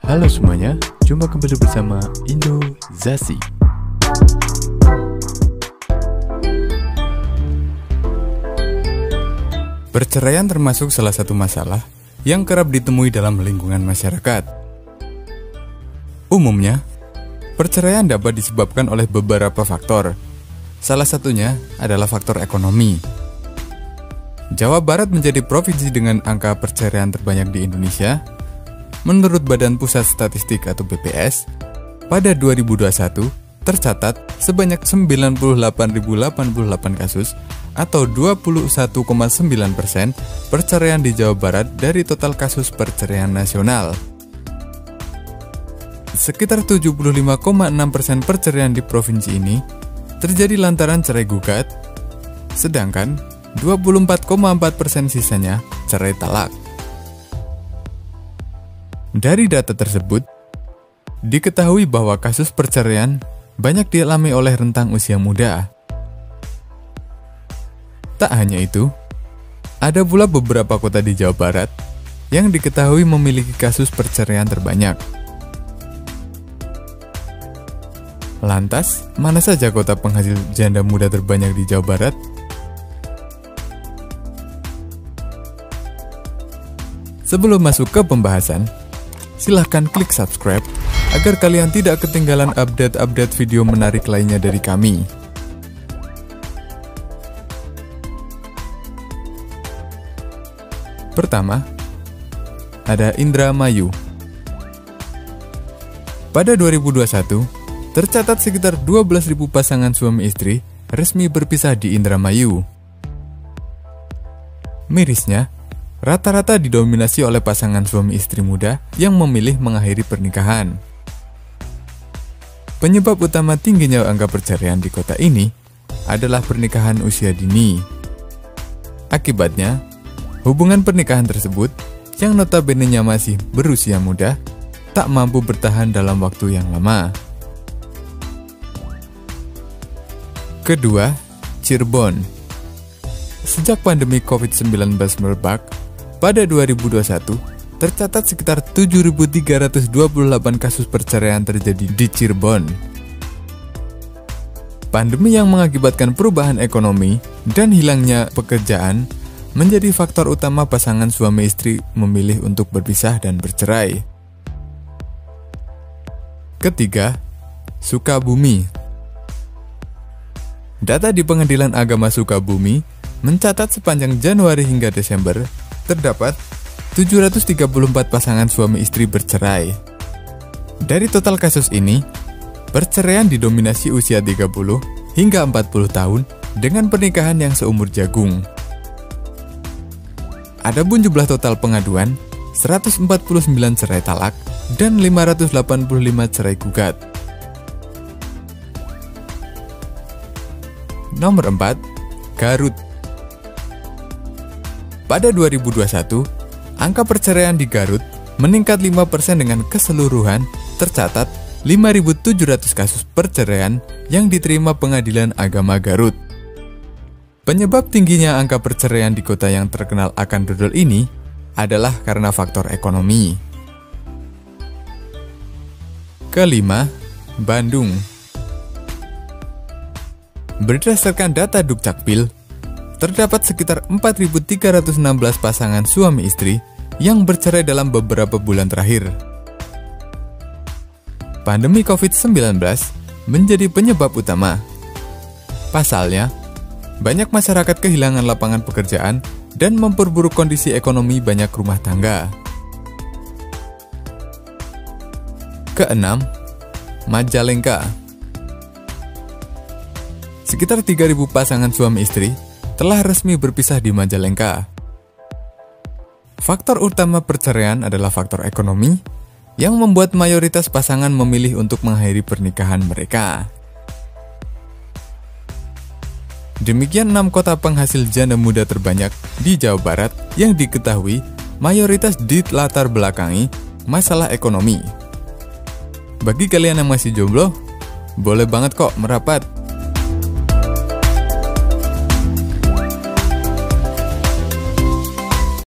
Halo semuanya, jumpa kembali bersama Indozasi. Perceraian termasuk salah satu masalah yang kerap ditemui dalam lingkungan masyarakat. Umumnya, perceraian dapat disebabkan oleh beberapa faktor. Salah satunya adalah faktor ekonomi. Jawa Barat menjadi provinsi dengan angka perceraian terbanyak di Indonesia. Menurut Badan Pusat Statistik atau BPS, pada 2021 tercatat sebanyak 98.088 kasus atau 21,9% perceraian di Jawa Barat dari total kasus perceraian nasional. Sekitar 75,6% perceraian di provinsi ini terjadi lantaran cerai gugat, sedangkan 24,4% sisanya cerai talak. Dari data tersebut, diketahui bahwa kasus perceraian banyak dialami oleh rentang usia muda. Tak hanya itu, ada pula beberapa kota di Jawa Barat yang diketahui memiliki kasus perceraian terbanyak. Lantas, mana saja kota penghasil janda muda terbanyak di Jawa Barat? Sebelum masuk ke pembahasan, silahkan klik subscribe agar kalian tidak ketinggalan update-update video menarik lainnya dari kami. Pertama, ada Indramayu. Pada 2021, tercatat sekitar 12.000 pasangan suami istri resmi berpisah di Indramayu. Mirisnya, rata-rata didominasi oleh pasangan suami istri muda yang memilih mengakhiri pernikahan. Penyebab utama tingginya angka perceraian di kota ini adalah pernikahan usia dini. Akibatnya, hubungan pernikahan tersebut yang notabene-nya masih berusia muda tak mampu bertahan dalam waktu yang lama. Kedua, Cirebon. Sejak pandemi COVID-19 merebak, pada 2021, tercatat sekitar 7.328 kasus perceraian terjadi di Cirebon. Pandemi yang mengakibatkan perubahan ekonomi dan hilangnya pekerjaan menjadi faktor utama pasangan suami istri memilih untuk berpisah dan bercerai. Ketiga, Sukabumi. Data di Pengadilan Agama Sukabumi mencatat sepanjang Januari hingga Desember terdapat 734 pasangan suami istri bercerai. Dari total kasus ini, perceraian didominasi usia 30 hingga 40 tahun dengan pernikahan yang seumur jagung. Adapun jumlah total pengaduan, 149 cerai talak dan 585 cerai gugat. Nomor 4, Garut. Pada 2021, angka perceraian di Garut meningkat 5% dengan keseluruhan tercatat 5.700 kasus perceraian yang diterima Pengadilan Agama Garut. Penyebab tingginya angka perceraian di kota yang terkenal akan dodol ini adalah karena faktor ekonomi. Kelima, Bandung. Berdasarkan data Dukcapil, terdapat sekitar 4.316 pasangan suami istri yang bercerai dalam beberapa bulan terakhir. Pandemi COVID-19 menjadi penyebab utama. Pasalnya, banyak masyarakat kehilangan lapangan pekerjaan dan memperburuk kondisi ekonomi banyak rumah tangga. Keenam, Majalengka. Sekitar 3.000 pasangan suami istri telah resmi berpisah di Majalengka. Faktor utama perceraian adalah faktor ekonomi yang membuat mayoritas pasangan memilih untuk mengakhiri pernikahan mereka. Demikian 6 kota penghasil janda muda terbanyak di Jawa Barat yang diketahui mayoritas dilatar belakangi masalah ekonomi. Bagi kalian yang masih jomblo, boleh banget kok merapat.